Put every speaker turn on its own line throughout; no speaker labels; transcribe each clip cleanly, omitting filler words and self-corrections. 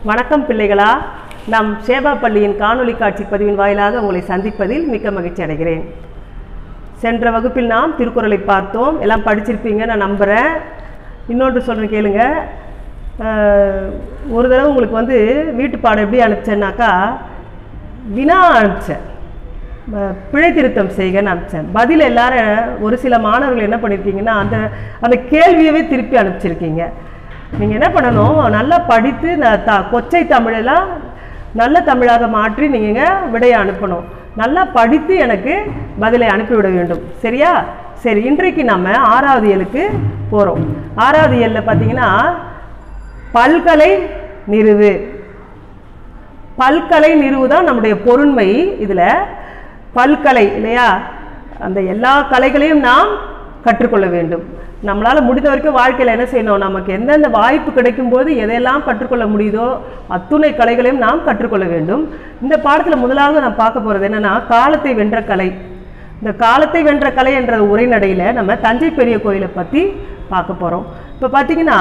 வணக்கம் பிள்ளைகளா, நம் சேபா பள்ளியின் காணொளி காட்சி பதிவின் வாயிலாக உங்களை சந்திப்பதில் மிக்க மகிழ்ச்சி அடைகிறேன். சென்ற வகுப்பில் நாம் திருக்குறளை பார்த்தோம். எல்லாம் படிச்சிருப்பீங்க நான் நம்புகிறேன். இன்னொன்று சொல்கிறேன் கேளுங்க. ஒரு தடவை உங்களுக்கு வீட்டு பாடம் எப்படி அனுப்பிச்சேன்னாக்கா, வினா அனுப்பிச்சேன், பிழை திருத்தம் செய்கன்னு அனுப்பிச்சேன். பதில் எல்லாரும் ஒரு சில மாணவர்கள் என்ன பண்ணியிருக்கீங்கன்னா அந்த கேள்வியவே திருப்பி அனுப்பிச்சிருக்கீங்க. நீங்கள் என்ன பண்ணணும், நல்லா படித்து கொச்சை தமிழெல்லாம் நல்ல தமிழாக மாற்றி நீங்கள் விடையை அனுப்பணும். நல்லா படித்து எனக்கு பதிலை அனுப்பிவிட வேண்டும். சரியா? சரி, இன்றைக்கு நம்ம 6வது இயலுக்கு போகிறோம். 6வது இயலில் பார்த்தீங்கன்னா பல்கலை நிறுவு. பல்கலை நிறுவு தான் நம்முடைய பொருண்மை. இதில் பல்கலை இல்லையா, அந்த எல்லா கலைகளையும் நாம் கற்றுக்கொள்ள வேண்டும். நம்மளால் முடிந்த வரைக்கும் வாழ்க்கையில் என்ன செய்யணும், நமக்கு எந்தெந்த வாய்ப்பு கிடைக்கும்போது எதையெல்லாம் கற்றுக்கொள்ள முடியுதோ அத்துணை கலைகளையும் நாம் கற்றுக்கொள்ள வேண்டும். இந்த பாடத்தில் முதலாவது நான் பார்க்க போகிறது என்னென்னா, காலத்தை வென்ற கலை. இந்த காலத்தை வென்ற கலை என்ற உரைநடையில் நம்ம தஞ்சை பெரிய கோயிலை பற்றி பார்க்க போகிறோம். இப்போ பார்த்தீங்கன்னா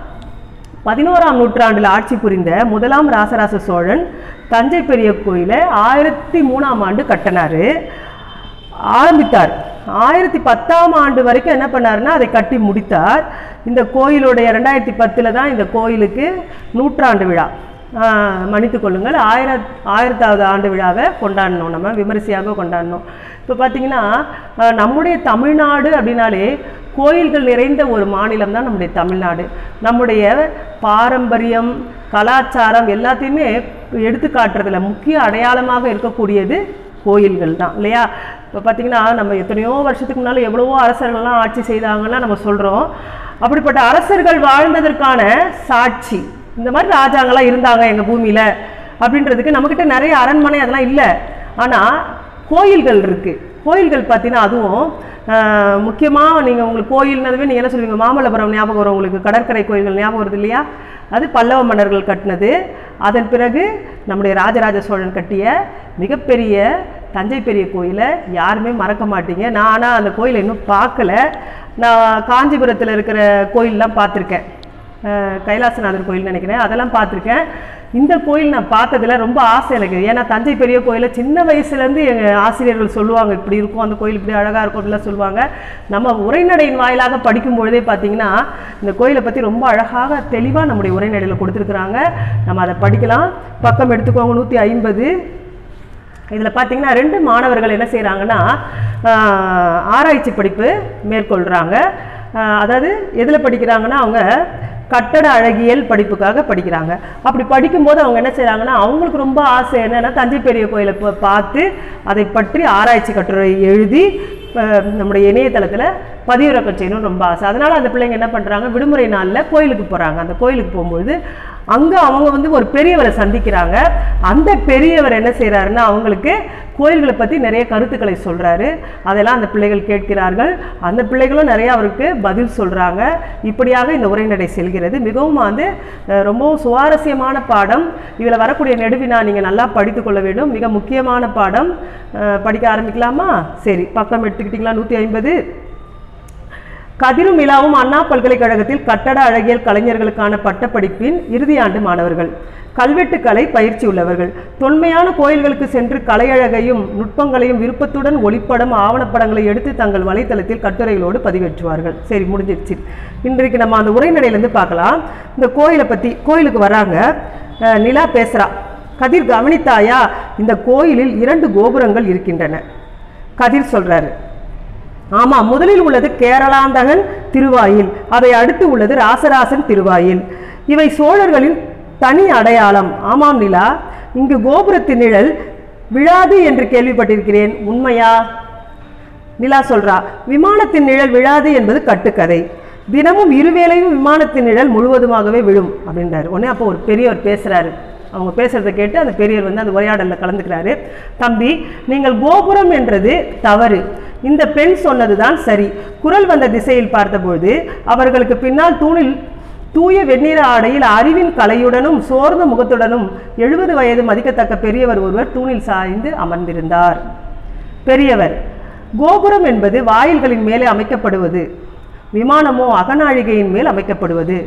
11ஆம் நூற்றாண்டில் ஆட்சி புரிந்த முதலாம் ராசராச சோழன் தஞ்சை பெரிய கோயிலை 1003ஆம் ஆண்டு கட்டினார், ஆரம்பித்தார். 1010ஆம் ஆண்டு வரைக்கும் என்ன பண்ணாருன்னா அதை கட்டி முடித்தார். இந்த கோயிலுடைய 2010 தான் இந்த கோயிலுக்கு நூற்றாண்டு விழா, மன்னித்து கொள்ளுங்கள், 1000வது ஆண்டு விழாவை கொண்டாடணும், நம்ம விமரிசையாக கொண்டாடணும். இப்போ பார்த்தீங்கன்னா நம்முடைய தமிழ்நாடு அப்படின்னாலே கோயில்கள் நிறைந்த ஒரு மாநிலம் தான் நம்முடைய தமிழ்நாடு. நம்முடைய பாரம்பரியம், கலாச்சாரம் எல்லாத்தையுமே எடுத்து காட்டுறதுல முக்கிய அடையாளமாக இருக்கக்கூடியது கோயில்கள் தான் இல்லையா? இப்போ பார்த்திங்கன்னா நம்ம எத்தனையோ வருஷத்துக்கு முன்னால் எவ்வளவோ அரசர்கள்லாம் ஆட்சி செய்தாங்கன்னா நம்ம சொல்கிறோம். அப்படிப்பட்ட அரசர்கள் வாழ்ந்ததற்கான சாட்சி இந்த மாதிரி ராஜாங்கள்லாம் இருந்தாங்க எங்கள் பூமியில் அப்படின்றதுக்கு நம்மக்கிட்ட நிறைய அரண்மனை அதெல்லாம் இல்லை. ஆனால் கோயில்கள் இருக்குது. கோயில்கள் பார்த்தீங்கன்னா அதுவும் முக்கியமாக நீங்கள் உங்களுக்கு கோயில்னதுவே நீங்கள் என்ன சொல்லுவீங்க, மாமல்லபுரம் ஞாபகம் வரும் உங்களுக்கு, கடற்கரை கோயில்கள் ஞாபகம் வருது இல்லையா? அது பல்லவ மன்னர்கள் கட்டினது. அதன் பிறகு நம்முடைய ராஜராஜ சோழன் கட்டிய மிகப்பெரிய தஞ்சை பெரிய கோயிலை யாருமே மறக்க மாட்டீங்க. நான் ஆனால் அந்த கோயிலை இன்னும் பார்க்கல. நான் காஞ்சிபுரத்தில் இருக்கிற கோயிலெலாம் பார்த்துருக்கேன், கைலாசநாதர் கோயில் நினைக்கிறேன், அதெல்லாம் பார்த்துருக்கேன். இந்த கோயில் நான் பார்த்ததில் ரொம்ப ஆசை எனக்கு. ஏன்னா தஞ்சை பெரிய கோயிலை சின்ன வயசுலேருந்து எங்கள் ஆசிரியர்கள் சொல்லுவாங்க, இப்படி இருக்கும் அந்த கோயில், இப்படி அழகாக இருக்கும் அப்படிலாம் சொல்லுவாங்க. நம்ம உரைநடையின் வாயிலாக படிக்கும்பொழுதே பார்த்திங்கன்னா இந்த கோயிலை பற்றி ரொம்ப அழகாக தெளிவாக நம்முடைய உரைநடையில் கொடுத்துருக்குறாங்க. நம்ம அதை படிக்கலாம். பக்கம் எடுத்துக்கோங்க 150. இதில் பார்த்திங்கன்னா 2 மாணவர்கள் என்ன செய்கிறாங்கன்னா ஆராய்ச்சி படிப்பு மேற்கொள்கிறாங்க. அதாவது எதில் படிக்கிறாங்கன்னா அவங்க கட்டட அழகியல் படிப்புக்காக படிக்கிறாங்க. அப்படி படிக்கும்போது அவங்க என்ன செய்கிறாங்கன்னா அவங்களுக்கு ரொம்ப ஆசை என்னென்னா தஞ்சை பெரிய கோயிலை பார்த்து அதை பற்றி ஆராய்ச்சி கட்டுரை எழுதி நம்முடைய இணையதளத்தில் பதிவிறக்கம் செய்யணும்னு ரொம்ப ஆசை. அதனால் அந்த பிள்ளைங்க என்ன பண்ணுறாங்க, விடுமுறை நாளில் கோயிலுக்கு போகிறாங்க. அந்த கோயிலுக்கு போகும்போது அங்கே அவங்க ஒரு பெரியவரை சந்திக்கிறாங்க. அந்த பெரியவர் என்ன செய்கிறாருன்னா அவங்களுக்கு கோயில்களை பற்றி நிறைய கருத்துக்களை சொல்கிறாரு. அதெல்லாம் அந்த பிள்ளைகள் கேட்கிறார்கள். அந்த பிள்ளைகளும் நிறைய அவருக்கு பதில் சொல்கிறாங்க. இப்படியாக இந்த உரைநடை செல்கிறது. மிகவும் ரொம்பவும் சுவாரஸ்யமான பாடம். இதில் வரக்கூடிய நெடுவினா நீங்கள் நல்லா படித்து கொள்ள வேண்டும். மிக முக்கியமான பாடம். படிக்க ஆரம்பிக்கலாமா? சரி, பக்கம் எடுத்துக்கிட்டிங்களா? 150. கதிரும் இலாவும் அண்ணா பல்கலைக்கழகத்தில் கட்டட அழகியல் கலைஞர்களுக்கான பட்டப்படிப்பின் இறுதி ஆண்டு மாணவர்கள், கல்வெட்டுக்கலை பயிற்சி உள்ளவர்கள், தொன்மையான கோயில்களுக்கு சென்று கலையழகையும் நுட்பங்களையும் விருப்பத்துடன் ஒளிப்படம் ஆவணப்படங்களை எடுத்து தங்கள் வலைத்தளத்தில் கட்டுரைகளோடு பதிவேற்றுவார்கள். சரி, முடிஞ்சிடுச்சு. இன்றைக்கு நம்ம அந்த உரைநடையிலேருந்து பார்க்கலாம். இந்த கோயிலை பற்றி, கோயிலுக்கு வராங்க, நிலா பேசுகிறா. கதிர் கவனித்தாயா, இந்த கோயிலில் 2 கோபுரங்கள் இருக்கின்றன. கதிர் சொல்கிறாரு, ஆமாம், முதலில் உள்ளது கேரளாந்தகன் திருவாயில், அதை அடுத்து உள்ளது ராசராசன் திருவாயில். இவை சோழர்களின் தனி அடையாளம். ஆமாம் நிலா, இங்கு கோபுரத்தின் நிழல் விழாது என்று கேள்விப்பட்டிருக்கிறேன், உண்மையா? நிலா சொல்றா, விமானத்தின் நிழல் விழாது என்பது கட்டுக்கதை. தினமும் இருவேளையும் விமானத்தின் நிழல் முழுவதுமாகவே விழும் அப்படின்றாரு. உடனே அப்போ ஒரு பெரியவர் பேசுறாரு. அவங்க பேசுறதை கேட்டு அந்த பெரியவர் அந்த உரையாடலில் கலந்துக்கிறாரு. தம்பி, நீங்கள் கோபுரம் என்றது தவறு. இந்த பெண் சொன்னதுதான் சரி. குரல் வந்த திசையில் பார்த்தபோது அவர்களுக்கு பின்னால் தூணில் தூய வெண்ணிற ஆடையில் அறிவின் கலையுடனும் சோர்ந்த முகத்துடனும் 70 வயது மதிக்கத்தக்க பெரியவர் ஒருவர் தூணில் சாய்ந்து அமர்ந்திருந்தார். பெரியவர், கோபுரம் என்பது வாயில்களின் மேலே அமைக்கப்படுவது, விமானமோ அகநாழிகையின் மேல் அமைக்கப்படுவது.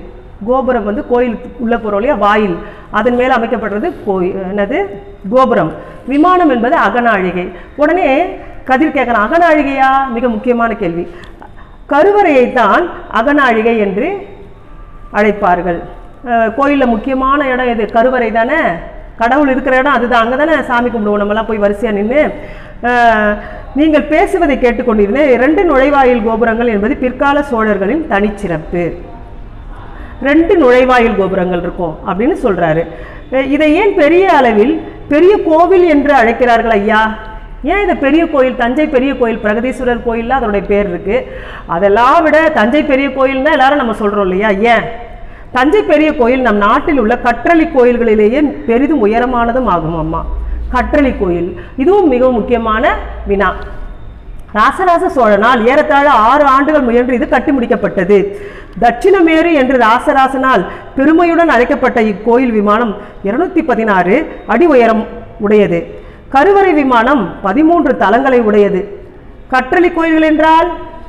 கோபுரம் வந்து கோயிலுக்கு உள்ள போகிறோம் இல்லையா, வாயில், அதன் மேலே அமைக்கப்படுறது என்னது கோபுரம். விமானம் என்பது அகநாழிகை. உடனே கதிர் கேட்குறான், அகநாழிகையா? மிக முக்கியமான கேள்வி. கருவறையைத்தான் அகநாழிகை என்று அழைப்பார்கள். கோயிலில் முக்கியமான இடம் எது? கருவறை தானே, கடவுள் இருக்கிற இடம் அதுதான். அங்கே தானே சாமி கும்பிடுவோம் நம்மலாம் போய் வரிசையாக நின்று. நீங்கள் பேசுவதை கேட்டுக்கொண்டிருந்தேன். 2 நுழைவாயில் கோபுரங்கள் என்பது பிற்கால சோழர்களின் தனிச்சிறப்பு. 2 நுழைவாயில் கோபுரங்கள் இருக்கும் அப்படின்னு சொல்கிறாரு. இதை ஏன் பெரிய அளவில் பெரிய கோவில் என்று அழைக்கிறார்கள் ஐயா? ஏன் இதை பெரிய கோயில், தஞ்சை பெரிய கோயில், பிரகதீஸ்வரர் கோயிலில் அதனுடைய பேர் இருக்குது. அதெல்லாம் விட தஞ்சை பெரிய கோயில் தான் எல்லாரும் நம்ம சொல்கிறோம் இல்லையா? ஏன்? தஞ்சை பெரிய கோயில் நம் நாட்டில் உள்ள கற்றளி கோயில்களிலேயே பெரிதும் உயரமானதும் ஆகும் அம்மா. கற்றளி கோயில் இதுவும் மிகவும் முக்கியமான வினா. ராசராச சோழனால் ஏறத்தாழ 6 ஆண்டுகள் முயன்று இது கட்டி முடிக்கப்பட்டது. தட்சிணமேரு என்று ராசராசனால் பெருமையுடன் அழைக்கப்பட்ட இக்கோயில் விமானம் 216 அடி உயரம் உடையது. கருவறை விமானம் 13 தளங்களை உடையது. கற்றளி கோயில்கள் என்றால்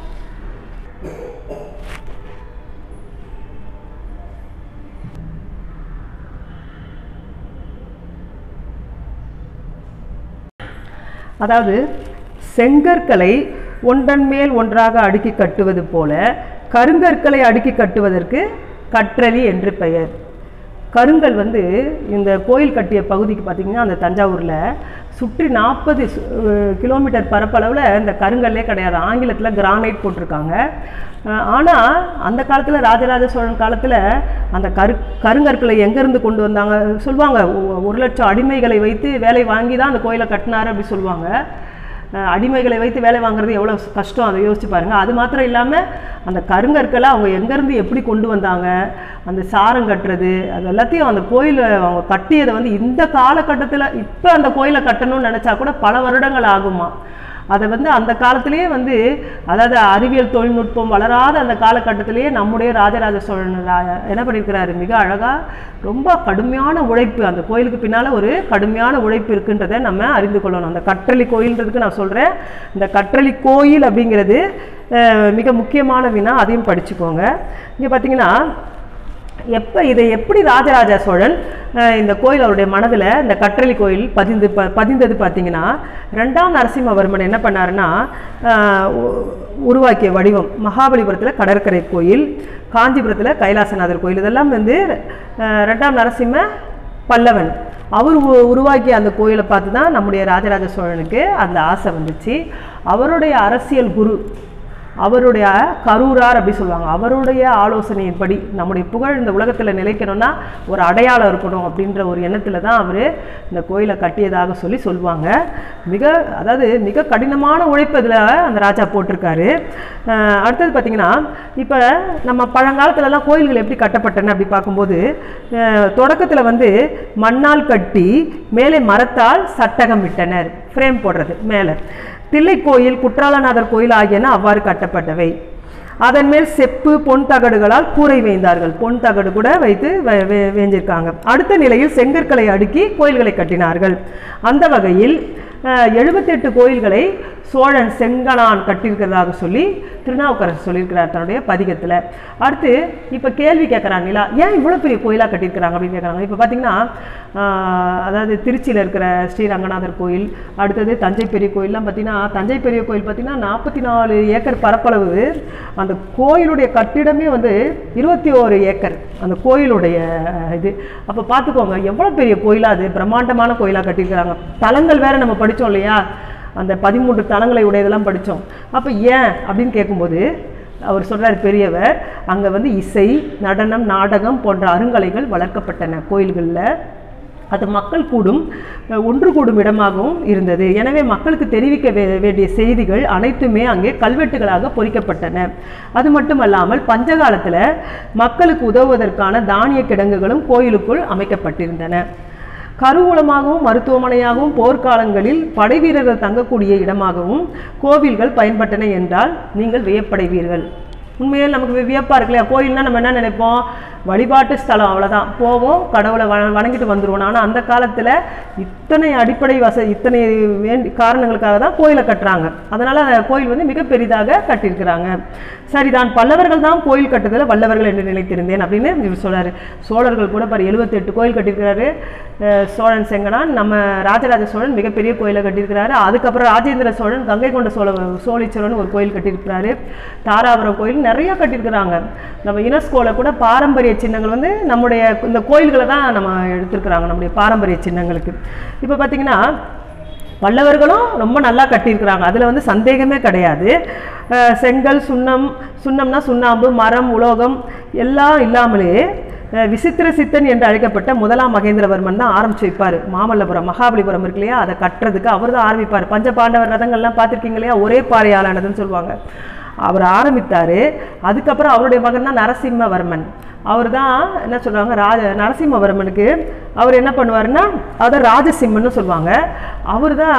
அதாவது செங்கற்களை ஒன்றன் மேல் ஒன்றாக அடுக்கி கட்டுவது போல கருங்கற்களை அடுக்கி கட்டுவதற்கு கற்றளி என்று பெயர். கருங்கல் வந்து இந்த கோயில் கட்டிய பகுதிக்கு பார்த்திங்கன்னா அந்த தஞ்சாவூரில் சுற்றி 40 கிலோமீட்டர் பரப்பளவில் இந்த கருங்கல்லே கிடையாது. ஆங்கிலத்தில் கிரானைட் போட்டிருக்காங்க. ஆனால் அந்த காலத்தில் ராஜராஜ சோழன் காலத்தில் அந்த கருங்கற்களை எங்கேருந்து கொண்டு வந்தாங்க சொல்லுவாங்க. 1 லட்சம் அடிமைகளை வைத்து வேலை வாங்கி தான் அந்த கோயிலை கட்டினார் அப்படி சொல்லுவாங்க. அடிமைகளை வைத்து வேலை வாங்குறது எவ்வளோ கஷ்டம், அதை யோசிச்சு பாருங்கள். அது மாத்திரம் இல்லாமல் அந்த கருங்கற்களை அவங்க எங்கேருந்து எப்படி கொண்டு வந்தாங்க, அந்த சாரம் கட்டுறது, அது எல்லாத்தையும் அந்த கோயிலை அவங்க கட்டியதை வந்து இந்த காலகட்டத்தில் இப்போ அந்த கோயிலை கட்டணும்னு நினச்சா கூட பல வருடங்கள் ஆகுமா. அதை வந்து அந்த காலத்திலேயே வந்து அதாவது அறிவியல் தொழில்நுட்பம் வளராத அந்த காலகட்டத்திலேயே நம்முடைய ராஜராஜ சோழன் என்ன பண்ணியிருக்கிறாரு, மிக அழகாக ரொம்ப கடுமையான உழைப்பு, அந்த கோயிலுக்கு பின்னால் ஒரு கடுமையான உழைப்பு இருக்குன்றதை நம்ம அறிந்து கொள்ளணும். அந்த கற்றளி கோயில்ன்றதுக்கு நான் சொல்கிறேன். இந்த கற்றளி கோயில் அப்படிங்கிறது மிக முக்கியமான வினா, அதையும் படிச்சுக்கோங்க. இங்கே பார்த்தீங்கன்னா இதை எப்படி ராஜராஜ சோழன் இந்த கோயில் அவருடைய மனதில் இந்த கற்றளி கோயில் பதிந்தது பார்த்தீங்கன்னா, 2ஆம் நரசிம்மவர்மன் என்ன பண்ணாருன்னா உருவாக்கிய வடிவம் மகாபலிபுரத்தில் கடற்கரை கோயில், காஞ்சிபுரத்தில் கைலாசநாதர் கோயில், இதெல்லாம் வந்து 2ஆம் நரசிம்ம பல்லவன் அவர் உருவாக்கிய அந்த கோயிலை பார்த்து தான் நம்முடைய ராஜராஜ சோழனுக்கு அந்த ஆசை வந்துச்சு. அவருடைய அரசியல் குரு, அவருடைய கரூரார் அப்படி சொல்லுவாங்க, அவருடைய ஆலோசனையின்படி நம்முடைய புகழ் இந்த உலகத்தில் நிலைக்கணும்னா ஒரு அடையாளம் இருக்கணும் அப்படின்ற ஒரு எண்ணத்தில் தான் அவர் இந்த கோயிலை கட்டியதாக சொல்லுவாங்க. மிக கடினமான உழைப்பு இதில் அந்த ராஜா போட்டிருக்காரு. அடுத்தது பார்த்திங்கன்னா, இப்போ நம்ம பழங்காலத்துலலாம் கோயில்கள் எப்படி கட்டப்பட்டன அப்படி பார்க்கும்போது தொடக்கத்தில் வந்து மண்ணால் கட்டி மேலே மரத்தால் சட்டகம் விட்டனர், ஃப்ரேம் போடுறது மேலே. தில்லை கோயில், குற்றாலநாதர் கோயில் ஆகியன அவ்வாறு கட்டப்பட்டவை. அதன் மேல் செப்பு பொன் தகடுகளால் கூரை வேய்ந்தார்கள். பொன் தகடு கூட வைத்து வேஞ்சிருக்காங்க. அடுத்த நிலையில் செங்கற்களை அடுக்கி கோயில்களை கட்டினார்கள். அந்த வகையில் 78 கோயில்களை சோழன் செங்கலான் கட்டியிருக்கிறதாக சொல்லி திருநாவுக்கரசர் சொல்லியிருக்கிறார் தன்னுடைய பதிகத்தில். அடுத்து இப்போ கேள்வி கேட்குறாங்க, நிலா ஏன் இவ்வளோ பெரிய கோயிலாக கட்டியிருக்கிறாங்க அப்படின்னு கேட்குறாங்க. இப்போ பார்த்திங்கன்னா அதாவது திருச்சியில் இருக்கிற ஸ்ரீரங்கநாதர் கோயில், அடுத்தது தஞ்சை பெரிய கோயிலெலாம் பார்த்திங்கன்னா, தஞ்சை பெரிய கோயில் பார்த்திங்கன்னா 44 ஏக்கர் பரப்பளவு. அந்த கோயிலுடைய கட்டிடமே வந்து 21 ஏக்கர் அந்த கோயிலுடைய இது. அப்போ பார்த்துக்கோங்க எவ்வளோ பெரிய கோயிலாக, அது பிரம்மாண்டமான கோயிலாக கட்டியிருக்கிறாங்க. தலங்கள் வேறு நம்ம படித்தோம் இல்லையா, அந்த 13 தலங்களை உடையதெல்லாம் படித்தோம். அப்போ ஏன் அப்படின்னு கேட்கும்போது அவர் சொல்கிறார் பெரியவர், அங்கே வந்து இசை, நடனம், நாடகம் போன்ற அருங்கலைகள் வளர்க்கப்பட்டன கோயில்களில். அது மக்கள் ஒன்று கூடும் இடமாகவும் இருந்தது. எனவே மக்களுக்கு தெரிவிக்க வேண்டிய செய்திகள் அனைத்துமே அங்கே கல்வெட்டுகளாக பொறிக்கப்பட்டன. அது மட்டுமல்லாமல் பஞ்சகாலத்தில் மக்களுக்கு உதவுவதற்கான தானிய கிடங்குகளும் கோயிலுக்குள் அமைக்கப்பட்டிருந்தன. கருவூலமாகவும் மருத்துவமனையாகவும் போர்க்காலங்களில் படை வீரர்கள் தங்கக்கூடிய இடமாகவும் கோவில்கள் பயன்பட்டன என்றால் நீங்கள் வியப்படைவீர்கள். உண்மையிலே நமக்கு வியப்பாக இருக்கு இல்லையா? கோயில்னால் நம்ம என்ன நினைப்போம், வழிபாட்டு ஸ்தலம், அவ்வளோதான், போவோம் கடவுளை வணங்கிட்டு வந்துடுவோம். ஆனால் அந்த காலத்தில் இத்தனை அடிப்படை இத்தனை காரணங்களுக்காக தான் கோயிலை கட்டுறாங்க. அதனால் அந்த கோயில் வந்து மிக பெரிதாக கட்டியிருக்கிறாங்க. சரிதான், பல்லவர்கள் தான் கோயில் கட்டுதல வல்லவர்கள் என்று நினைத்திருந்தேன் அப்படின்னு இவர் சொல்கிறார். சோழர்கள் கூட பாரு 78 கோயில் கட்டியிருக்கிறாரு. சோழன் செங்கனான், நம்ம ராஜராஜ சோழன் மிகப்பெரிய கோயிலை கட்டியிருக்கிறாரு. அதுக்கப்புறம் ராஜேந்திர சோழன் கங்கை கொண்ட சோழீஸ்வரன் ஒரு கோயில் கட்டியிருக்கிறாரு. தாராபுரம் கோயில் நிறைய கட்டியிருக்கிறாங்க. நம்ம யுனெஸ்கோவில் கூட பாரம்பரிய சின்னங்கள் வந்து நம்முடைய இந்த கோயில்களை தான் நம்ம எடுத்துருக்குறாங்க நம்முடைய பாரம்பரிய சின்னங்களுக்கு. இப்போ பார்த்திங்கன்னா பல்லவர்களும் ரொம்ப நல்லா கட்டியிருக்கிறாங்க, அதில் வந்து சந்தேகமே கிடையாது. செங்கல், சுண்ணம்னா சுண்ணாம்பு, மரம், உலோகம் எல்லாம் இல்லாமலே விசித்திர சித்தன் என்று அழைக்கப்பட்ட முதலாம் மகேந்திரவர்மன் தான் ஆரம்பிச்சு வைப்பார். மாமல்லபுரம், மகாபலிபுரம் இருக்கு இல்லையா, அதை கட்டுறதுக்கு அவர் தான் ஆரம்பிப்பார். பஞ்சபாண்டவர் ரதங்கள்லாம் பார்த்துருக்கீங்க இல்லையா, ஒரே பாறையாலானதுன்னு சொல்லுவாங்க. அவர் ஆரம்பித்தார். அதுக்கப்புறம் அவருடைய மகன் தான் நரசிம்மவர்மன். அவர் தான் என்ன சொல்கிறாங்க, நரசிம்மவர்மனுக்கு அவர் என்ன பண்ணுவாருன்னா அதை ராஜசிம்மன்னு சொல்லுவாங்க. அவர் தான்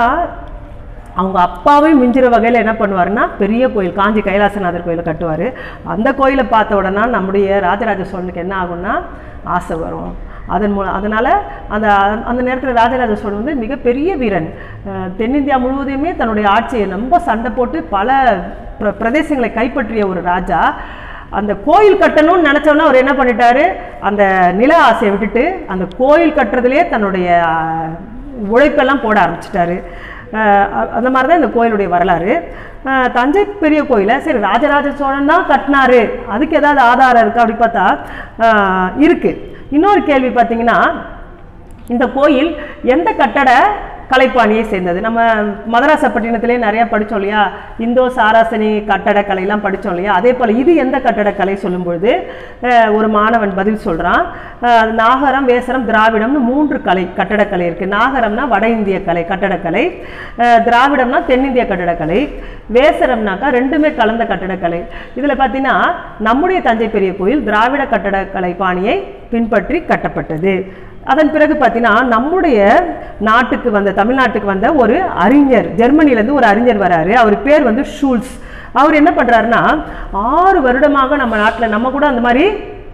அவங்க அப்பாவே மிஞ்சிற வகையில் என்ன பண்ணுவாருன்னா பெரிய கோயில், காஞ்சி கைலாசநாதர் கோயிலை கட்டுவார். அந்த கோயிலை பார்த்த உடனே நம்முடைய ராஜராஜ சோழனுக்கு என்ன ஆகும்னா ஆசை வரும். அதனால் அந்த நேரத்தில் ராஜராஜ சோழன் வந்து மிகப்பெரிய வீரன். தென்னிந்தியா முழுவதுமே தன்னுடைய ஆட்சியை ரொம்ப சண்டை போட்டு பல பிரதேசங்களை கைப்பற்றிய ஒரு ராஜா. அந்த கோயில் கட்டணும்னு நினச்சோன்னா அவர் என்ன பண்ணிட்டாரு, அந்த நில ஆசையை விட்டுட்டு அந்த கோயில் கட்டுறதுலேயே தன்னுடைய உழைப்பெல்லாம் போட ஆரம்பிச்சிட்டாரு. அந்த மாதிரி தான் இந்த கோயிலுடைய வரலாறு. தஞ்சை பெரிய கோயிலை சரி ராஜராஜ சோழன் தான் கட்டினாரு, அதுக்கு ஏதாவது ஆதாரம் இருக்கா அப்படி பார்த்தா இருக்குது. இன்னொரு கேள்வி பார்த்தீங்கன்னா, இந்த கோயில் எந்த கட்டட கலைப்பாணியை சேர்ந்தது? நம்ம மதராசப்பட்டினத்திலே நிறையா படித்தோம் இல்லையா, இந்தோ சாராசனி கட்டடக்கலையெல்லாம் படித்தோம் இல்லையா, அதே போல் இது எந்த கட்டடக்கலை சொல்லும்பொழுது ஒரு மாணவன் பதில் சொல்கிறான். நாகரம், வேசரம், திராவிடம்னு 3 கலை கட்டடக்கலை இருக்குது. நாகரம்னா வட இந்திய கலை கட்டடக்கலை, திராவிடம்னா தென்னிந்திய கட்டடக்கலை, வேசரம்னாக்கா ரெண்டுமே கலந்த கட்டடக்கலை. இதில் பார்த்தீங்கன்னா நம்முடைய தஞ்சை பெரிய கோயில் திராவிட கட்டடக்கலை பாணியை பின்பற்றி கட்டப்பட்டது. அதன் பிறகு பார்த்தீங்கன்னா நம்முடைய நாட்டுக்கு வந்த தமிழ்நாட்டுக்கு வந்த ஒரு அறிஞர், ஜெர்மனிலேருந்து ஒரு அறிஞர் வராரு. அவர் பேர் வந்து ஷூல்ஸ். அவர் என்ன பண்ணுறாருன்னா 6 வருடமாக நம்ம நாட்டில் நம்ம கூட அந்த மாதிரி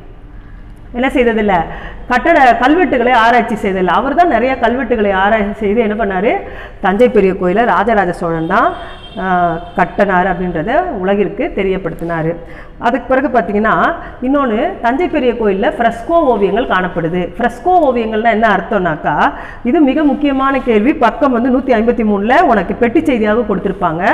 என்ன செய்ததில்லை, கல்வெட்டுகளை ஆராய்ச்சி செய்ததில்லை. அவர் தான் நிறைய கல்வெட்டுகளை ஆராய்ச்சி செய்து என்ன பண்ணார், தஞ்சை பெரிய கோயிலை ராஜராஜ சோழன் தான் கட்டினார் அப்படின்றத உலகிற்கு தெரியப்படுத்தினார். அதுக்கு பிறகு பார்த்திங்கன்னா இன்னொன்று, தஞ்சை பெரிய கோயிலில் ஃப்ரெஸ்கோ ஓவியங்கள் காணப்படுது. ஃப்ரெஸ்கோ ஓவியங்கள்னால் என்ன அர்த்தம்னாக்கா, இது மிக முக்கியமான கேள்வி. பக்கம் வந்து 153 உனக்கு பெட்டி செய்தியாக கொடுத்துருப்பாங்க.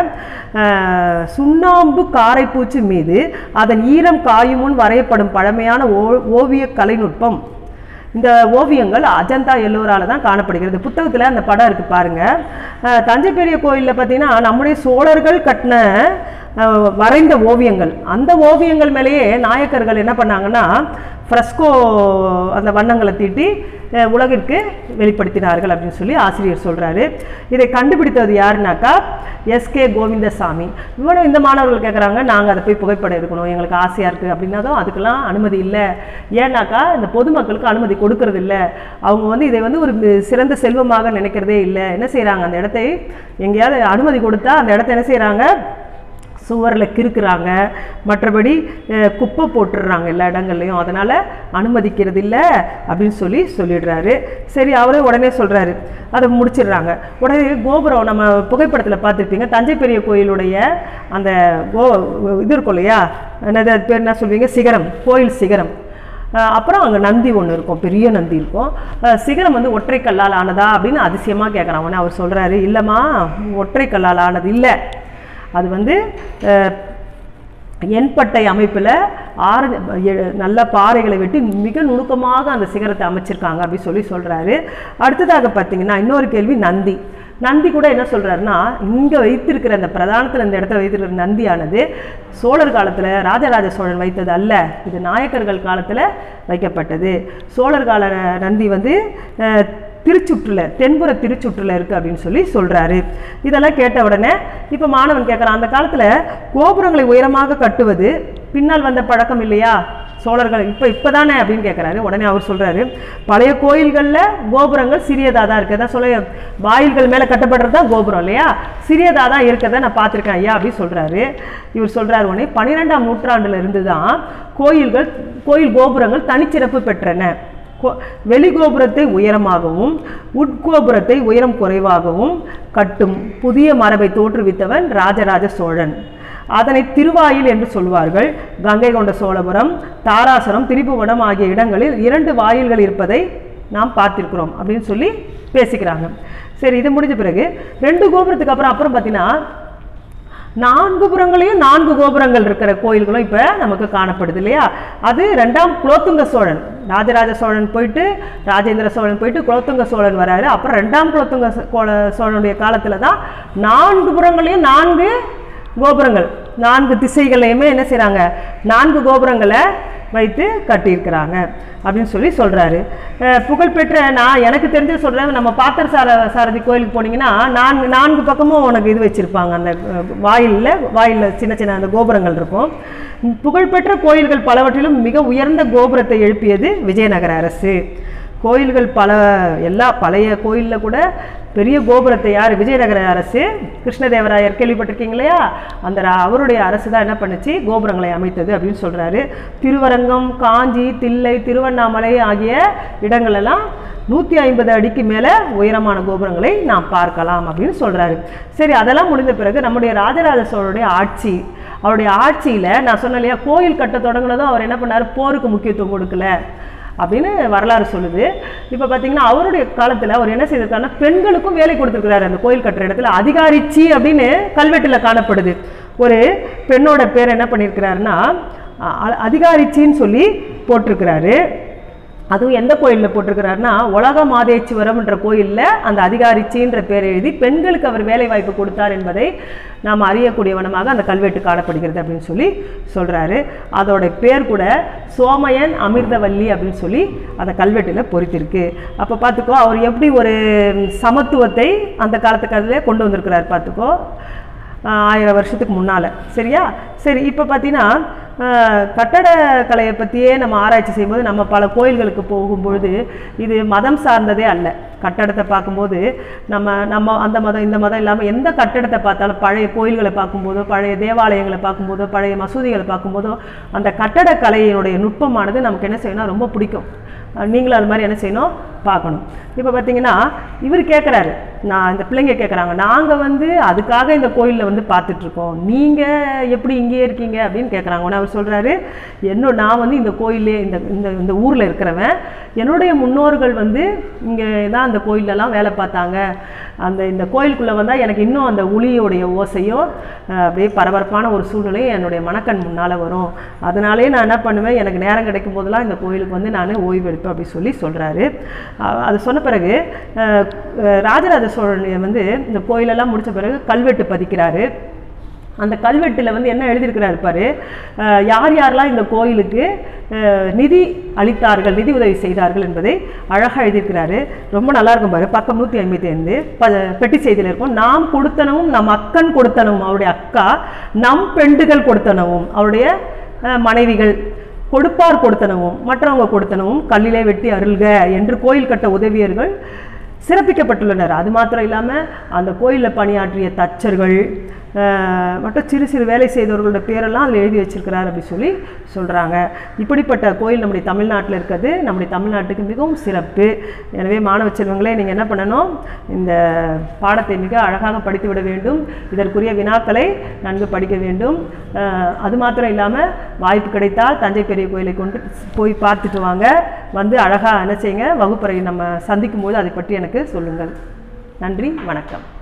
சுண்ணாம்பு காரைப்பூச்சி மீது அதன் ஈரம் காயும் முன் வரையப்படும் பழமையான ஓவிய கலைநுட்பம். இந்த ஓவியங்கள் அஜந்தா எல்லோரால தான் காணப்படுகிறது. புத்தகத்தில் அந்த படம் இருக்குது பாருங்கள். தஞ்சை பெரிய கோயிலில் பார்த்தீங்கன்னா நம்முடைய சோழர்கள் கட்டின வரைந்த ஓவியங்கள், அந்த ஓவியங்கள் மேலேயே நாயக்கர்கள் என்ன பண்ணாங்கன்னா ஃப்ரெஸ்கோ அந்த வண்ணங்களை தீட்டி உலகிற்கு வெளிப்படுத்தினார்கள் அப்படின்னு சொல்லி ஆசிரியர் சொல்கிறாரு. இதை கண்டுபிடித்தது யாருனாக்கா எஸ்கே கோவிந்தசாமி. இவ்வளோ இந்த மாணவர்கள் கேட்குறாங்க, நாங்கள் அதை போய் புகைப்படம் எடுக்கணும், எங்களுக்கு ஆசையாக இருக்குது அப்படின்னாலும் அதுக்கெல்லாம் அனுமதி இல்லை. ஏன்னாக்கா இந்த பொதுமக்களுக்கு அனுமதி கொடுக்கறது இல்லை. அவங்க வந்து இதை வந்து ஒரு சிறந்த செல்வமாக நினைக்கிறதே இல்லை. என்ன செய்கிறாங்க, அந்த இடத்தை எங்கேயாவது அனுமதி கொடுத்தா அந்த இடத்த என்ன செய்கிறாங்க, சுவரில் கிறுக்குறாங்க, மற்றபடி குப்பை போட்டுடுறாங்க எல்லா இடங்கள்லையும். அதனால் அனுமதிக்கிறது இல்லை அப்படின்னு சொல்லிடுறாரு. சரி, அவரே உடனே சொல்கிறாரு, அதை முடிச்சிடுறாங்க. உடனே கோபுரம் நம்ம புகைப்படத்தில் பார்த்துருப்பீங்க, தஞ்சை பெரிய கோயிலுடைய அந்த இது இருக்கும் இல்லையா, என்னது அது பேர் என்ன சொல்வீங்க, சிகரம், கோயில் சிகரம். அப்புறம் அங்கே நந்தி ஒன்று இருக்கும், பெரிய நந்தி இருக்கும். சிகரம் வந்து ஒற்றை கல்லால் ஆனதா அப்படின்னு அதிசயமாக கேட்குறான். உடனே அவர் சொல்கிறாரு, இல்லைம்மா ஒற்றை கல்லால் ஆனது இல்லை, அது வந்து எண்பட்டை அமைப்பில் நல்ல பாறைகளை வெட்டி மிக நுணுக்கமாக அந்த சிகரத்தை அமைச்சிருக்காங்க அப்படி சொல்கிறாரு. அடுத்ததாக பார்த்தீங்கன்னா இன்னொரு கேள்வி, நந்தி கூட என்ன சொல்கிறாருன்னா, இங்கே வைத்திருக்கிற அந்த பிரதானத்தில் இந்த இடத்துல வைத்திருக்கிற நந்தியானது சோழர் காலத்தில் ராஜராஜ சோழன் வைத்தது அல்ல, இது நாயக்கர்கள் காலத்தில் வைக்கப்பட்டது. சோழர் கால நந்தி வந்து திருச்சுற்றில், தென்புற திருச்சுற்றில் இருக்குது அப்படின்னு சொல்கிறாரு. இதெல்லாம் கேட்ட உடனே இப்போ மாணவன் கேட்குறான், அந்த காலத்தில் கோபுரங்களை உயரமாக கட்டுவது பின்னால் வந்த பழக்கம் இல்லையா, சோழர்கள் இப்போ தானே அப்படின்னு கேட்குறாரு. உடனே அவர் சொல்கிறாரு, பழைய கோயில்களில் கோபுரங்கள் சிறியதாக தான் இருக்குது. அதான் சொல்ல வாயில்கள் மேலே கட்டப்படுறது தான் கோபுரம் இல்லையா, சிறியதாக தான் இருக்கிறத நான் பார்த்துருக்கேன் ஐயா அப்படின்னு சொல்கிறாரு. இவர் சொல்கிறார், உடனே 12ஆம் நூற்றாண்டில் இருந்து தான் கோயில் கோபுரங்கள் தனிச்சிறப்பு பெற்றன. வெளிகோபுரத்தை உயரமாகவும் உட்கோபுரத்தை உயரம் குறைவாகவும் கட்டும் புதிய மரபை தோற்றுவித்தவன் ராஜராஜ சோழன். அதனை திருவாயில் என்று சொல்வார்கள். கங்கை கொண்ட சோழபுரம், தாராசுரம், திரிபுவனம் ஆகிய இடங்களில் 2 வாயில்கள் இருப்பதை நாம் பார்த்திருக்கிறோம் அப்படின்னு சொல்லி பேசிக்கிறாங்க. சரி, இது முடிஞ்ச பிறகு 2 கோபுரத்துக்கு அப்புறம் பார்த்தீங்கன்னா 4 புறங்களையும் 4 கோபுரங்கள் இருக்கிற கோயில்களும் இப்போ நமக்கு காணப்படுது இல்லையா. அது 2ஆம் குலோத்துங்க சோழன், ராஜராஜ சோழன் போயிட்டு ராஜேந்திர சோழன் போயிட்டு குலோத்துங்க சோழன் வராரு. அப்புறம் 2ஆம் குலோத்துங்க சோழனுடைய காலத்தில் தான் 4 புறங்களையும் 4 கோபுரங்கள், 4 திசைகளையுமே என்ன செய்கிறாங்க, 4 கோபுரங்களை வைத்து கட்டியிருக்கிறாங்க அப்படின்னு சொல்லி சொல்கிறாரு. புகழ்பெற்ற, நான் எனக்கு தெரிஞ்சு சொல்கிறேன், நம்ம பாத்தர் சாரதி கோயிலுக்கு போனீங்கன்னா 4 பக்கமும் உனக்கு இது வச்சுருப்பாங்க. அந்த வாயிலில் சின்ன சின்ன அந்த கோபுரங்கள் இருக்கும். புகழ்பெற்ற கோயில்கள் பலவற்றிலும் மிக உயர்ந்த கோபுரத்தை எழுப்பியது விஜயநகர அரசு. கோயில்கள் எல்லா பழைய கோயிலில் கூட பெரிய கோபுரத்தை யார், விஜயநகர அரசு, கிருஷ்ணதேவராயர் கேள்விப்பட்டிருக்கீங்க இல்லையா, அவருடைய அரசு தான் என்ன பண்ணுச்சு, கோபுரங்களை அமைத்தது அப்படின்னு சொல்கிறாரு. திருவரங்கம், காஞ்சி, தில்லை, திருவண்ணாமலை ஆகிய இடங்களெல்லாம் 150 அடிக்கு மேலே உயரமான கோபுரங்களை நாம் பார்க்கலாம் அப்படின்னு சொல்கிறாரு. சரி, அதெல்லாம் முடிந்த பிறகு நம்முடைய ராஜராஜ சோழனுடைய ஆட்சி, அவருடைய ஆட்சியில் நான் சொன்னேன் இல்லையா, கோயில் கட்ட தொடங்கினதும் அவர் என்ன பண்ணார், போருக்கு முக்கியத்துவம் கொடுக்கல அப்படின்னு வரலாறு சொல்லுது. இப்போ பார்த்தீங்கன்னா அவருடைய காலத்தில் அவர் என்ன செய்திருக்காருன்னா பெண்களுக்கும் வேலை கொடுத்துருக்கிறாரு. அந்த கோயில் கட்டுற இடத்துல அதிகாரிச்சி அப்படின்னு கல்வெட்டில் காணப்படுது. ஒரு பெண்ணோட பேர் என்ன பண்ணியிருக்கிறாருன்னா அதிகாரிச்சின்னு சொல்லி போட்டிருக்கிறாரு. அதுவும் எந்த கோயிலில் போட்டிருக்கிறாருன்னா உலக மாதேச்சுவரம்ன்ற கோயிலில் அந்த அதிகாரிச்சின்ற பேர் எழுதி பெண்களுக்கு அவர் வேலை வாய்ப்பு கொடுத்தார் என்பதை நாம் அறியக்கூடிய வண்ணமாக அந்த கல்வெட்டு காணப்படுகிறது அப்படின்னு சொல்லி சொல்கிறாரு. அதோட பேர் கூட சோமயன் அமிர்தவல்லி அப்படின்னு சொல்லி அந்த கல்வெட்டில் பொறித்திருக்கு. அப்போ பார்த்துக்கோ அவர் எப்படி ஒரு சமத்துவத்தை அந்த காலத்துக்கு கொண்டு வந்திருக்கிறார் பார்த்துக்கோ, 1000 வருஷத்துக்கு முன்னால். சரியா? சரி, இப்போ பார்த்தீங்கன்னா கட்டடக்கலையை பற்றியே நம்ம ஆராய்ச்சி செய்யும்போது நம்ம பல கோயில்களுக்கு போகும்பொழுது இது மதம் சார்ந்ததே அல்ல. கட்டடத்தை பார்க்கும்போது நம்ம அந்த மதம் இந்த மதம் இல்லாமல் எந்த கட்டடத்தை பார்த்தாலும், பழைய கோயில்களை பார்க்கும்போதோ, பழைய தேவாலயங்களை பார்க்கும்போதோ, பழைய மசூதிகளை பார்க்கும்போதோ அந்த கட்டடக்கலையினுடைய நுட்பமானது நமக்கு என்ன செய்யணும், ரொம்ப பிடிக்கும். நீங்களும் அது மாதிரி என்ன செய்யணும், பார்க்கணும். இப்போ பார்த்தீங்கன்னா இவர் கேட்குறாரு, நான் இந்த பிள்ளைங்க கேட்குறாங்க, நாங்கள் அதுக்காக இந்த கோயிலில் பார்த்துட்ருக்கோம், நீங்கள் எப்படி இங்கேயே இருக்கீங்க அப்படின்னு கேட்குறாங்க. உடனே அவர் சொல்கிறாரு, நான் இந்த கோயிலே இந்த ஊரில் இருக்கிறவன், என்னுடைய முன்னோர்கள் இங்கே தான் அந்த கோயிலெல்லாம் வேலை பார்த்தாங்க. இந்த கோயிலுக்குள்ளே வந்தால் எனக்கு இன்னும் அந்த ஒளியோடைய ஓசையோ அப்படியே பரபரப்பான ஒரு சூழ்நிலையும் என்னுடைய மனக்கண் முன்னால் வரும். அதனாலே நான் என்ன பண்ணுவேன், எனக்கு நேரம் கிடைக்கும் போதெல்லாம் இந்த கோயிலுக்கு நான் ஓய்வு எடுப்பேன் அப்படி சொல்லி சொல்கிறாரு. அது சொன்ன பிறகு ராஜராஜ சோழன் இந்த கோயிலெல்லாம் முடித்த பிறகு கல்வெட்டு பதிக்கிறாரு. அந்த கல்வெட்டில் என்ன எழுதியிருக்கிறாரு பாரு, யார் யாரெல்லாம் இந்த கோயிலுக்கு நிதி அளித்தார்கள், நிதி உதவி செய்தார்கள் என்பதை அழகாக எழுதியிருக்கிறாரு. ரொம்ப நல்லா இருக்கும் பாரு. பக்கம் 155 பெட்டி செய்தியில் இருக்கும். நாம் கொடுத்தனவும் நம் அக்கன் கொடுத்தனவும், அவருடைய அக்கா, நம் பெண்டுகள் கொடுத்தனவும், அவருடைய மனைவிகள், கொடுப்பார் கொடுத்தனவும் மற்றவங்க கொடுத்தனவும் கல்லிலே வெட்டி அருள்க என்று கோயில் கட்ட உதவியர்கள் சிறப்பிக்கப்பட்டுள்ளனர். அது மாத்திரம் இல்லாமல் அந்த கோயிலில் பணியாற்றிய தச்சர்கள் மற்றும் சிறு சிறு வேலை செய்தவர்களோட பேரெல்லாம் அதில் எழுதி வச்சிருக்கிறார் அப்படி சொல்லி சொல்கிறாங்க. இப்படிப்பட்ட கோயில் நம்முடைய தமிழ்நாட்டில் இருக்கிறது நம்முடைய தமிழ்நாட்டுக்கு மிகவும் சிறப்பு. எனவே மாணவ செல்வங்களே, நீங்கள் என்ன பண்ணணும், இந்த பாடத்தை மிக அழகாக படித்து விட வேண்டும். இதற்குரிய வினாக்களை நன்கு படிக்க வேண்டும். அது மாத்திரம் இல்லாமல் வாய்ப்பு கிடைத்தால் தஞ்சை பெரிய கோயிலை கொண்டு போய் பார்த்துட்டு வாங்க. அழகாக என்ன செய்யுங்க, வகுப்பறை நம்ம சந்திக்கும் போது அதை பற்றி எனக்கு சொல்லுங்கள். நன்றி, வணக்கம்.